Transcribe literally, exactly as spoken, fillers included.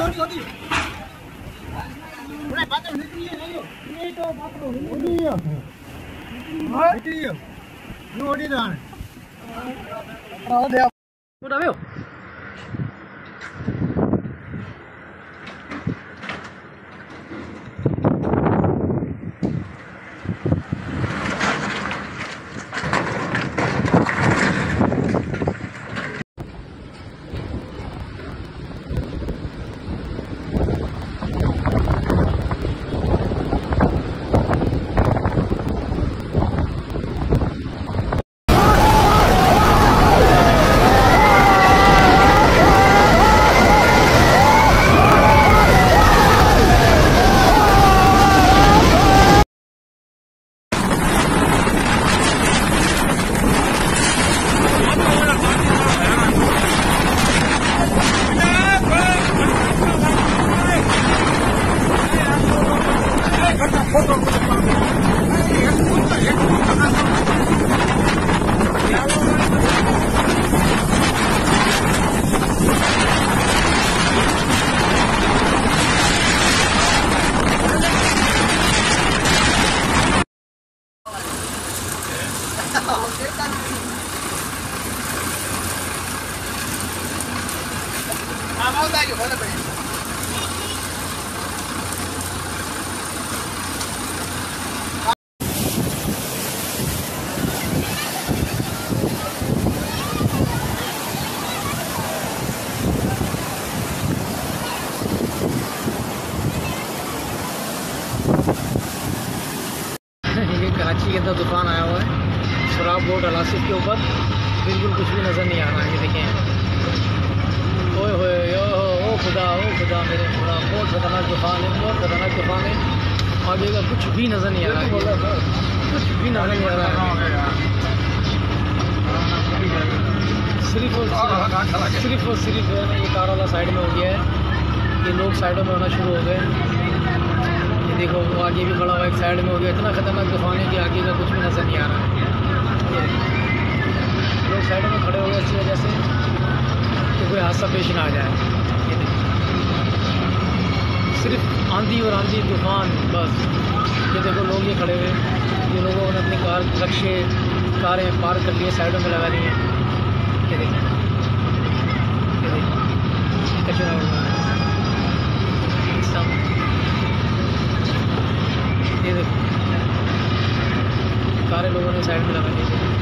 कराची के अंदर तूफान आया हुआ है। शराब बोर्ड अलासिफ के ऊपर बिल्कुल कुछ भी नज़र नहीं आ रहा है। ये देखें, ओए होए ओ खुदा ओ खुदा मेरे खुदा, बहुत खतरनाक तूफान है, बहुत खतरनाक तूफान है। आगे का कुछ भी नज़र नहीं आ रहा है, कुछ भी नज़र नहीं आ रहा है। सिर्फ और सिर्फ और सिर्फ जो है ना, ये कार वाला साइड में हो गया है, ये लोग साइडों में होना शुरू हो गए। देखो वो आगे भी खड़ा हुआ एक साइड में हो गया। इतना खतरनाक तूफान है कि आगे का कुछ भी नज़र नहीं आ रहा है। लोग साइडों में खड़े हो गए इसी वजह से कि कोई हादसा पेश ना आ जाए। ये देखो, सिर्फ आंधी और आंधी तूफान बस। ये देखो लोग ये खड़े हुए, ये लोगों ने अपनी कार रक्शे कारें पार्क कर लिए, साइडों में लगा ली हैं। ये देखो, ये देखो कचरा हुआ है सब। ये देखो कारें लोगों ने साइड में लगा ली।